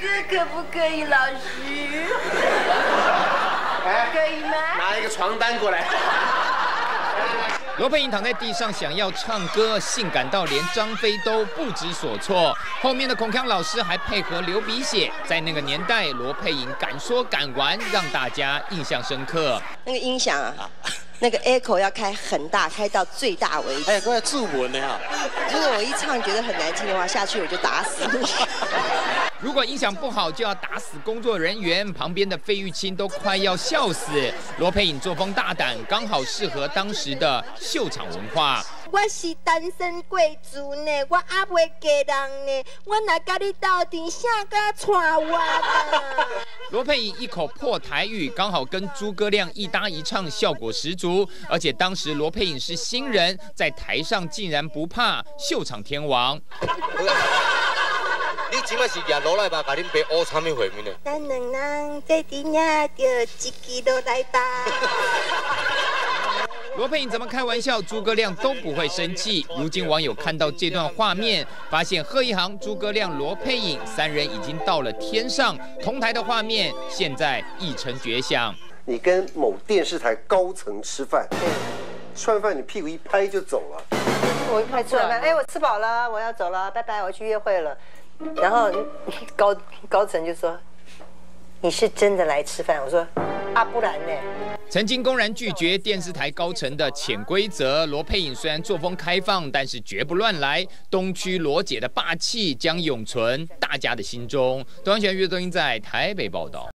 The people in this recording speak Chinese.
这可不可以，老师？可以吗？ 拿一个床单过来。 罗佩颖躺在地上想要唱歌，性感到连张飞都不知所措。后面的孔锵老师还配合流鼻血，在那个年代，罗佩颖敢说敢玩，让大家印象深刻。 那个音响啊，那个 echo 要开很大，开到最大为止。 哎，各位注文的哈。 如果我一唱觉得很难听的话，下去我就打死你。 如果音响不好，就要打死工作人员。旁边的费玉清都快要笑死。罗佩颖作风大胆，刚好适合当时的秀场文化。 我是单身贵族呢，我还袂嫁人呢，我若甲你斗阵，啥甲娶我啦？ 罗佩颖一口破台语，刚好跟诸葛亮一搭一唱，效果十足。而且当时罗佩颖是新人，在台上竟然不怕，秀场天王。 你即摆是夜落来吧？甲恁爸学啥物会面呢？ 咱两人在顶下就一支落来吧。 罗佩颖怎么开玩笑，诸葛亮都不会生气。如今网友看到这段画面，发现贺一航、诸葛亮、罗佩颖三人已经到了天上，同台的画面现在一声绝响。 你跟某电视台高层吃饭，吃完饭你屁股一拍就走了。 我一拍吃完饭，哎，我吃饱了，我要走了，拜拜，我去约会了。然后高层就说：“你是真的来吃饭？”我说：“啊，不然呢？” 曾经公然拒绝电视台高层的潜规则，罗佩颖虽然作风开放，但是绝不乱来。东区罗姐的霸气将永存大家的心中。东方全娱乐中心在台北报道。